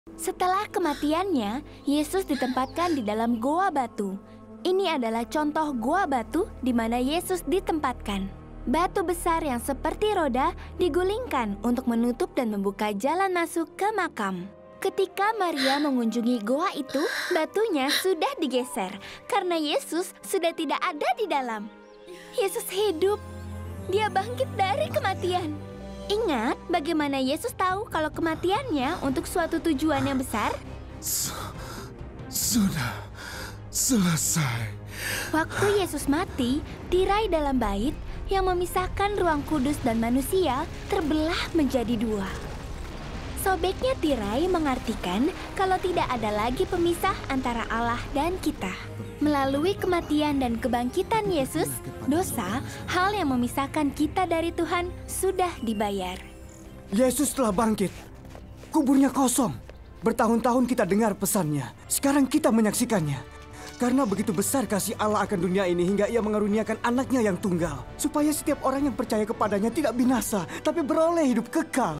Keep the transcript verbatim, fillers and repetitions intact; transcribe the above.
Setelah kematiannya, Yesus ditempatkan di dalam goa batu. Ini adalah contoh goa batu di mana Yesus ditempatkan. Batu besar yang seperti roda digulingkan untuk menutup dan membuka jalan masuk ke makam. Ketika Maria mengunjungi goa itu, batunya sudah digeser karena Yesus sudah tidak ada di dalam. Yesus hidup. Dia bangkit dari kematian. Ingat bagaimana Yesus tahu kalau kematiannya untuk suatu tujuan yang besar? Sudah selesai. Waktu Yesus mati, tirai dalam bait yang memisahkan ruang kudus dan manusia terbelah menjadi dua. Sobeknya tirai mengartikan kalau tidak ada lagi pemisah antara Allah dan kita. Melalui kematian dan kebangkitan Yesus, dosa, hal yang memisahkan kita dari Tuhan, sudah dibayar. Yesus telah bangkit. Kuburnya kosong. Bertahun-tahun kita dengar pesannya. Sekarang kita menyaksikannya. Karena begitu besar kasih Allah akan dunia ini hingga Ia mengaruniakan anaknya yang tunggal. Supaya setiap orang yang percaya kepadanya tidak binasa, tapi beroleh hidup kekal.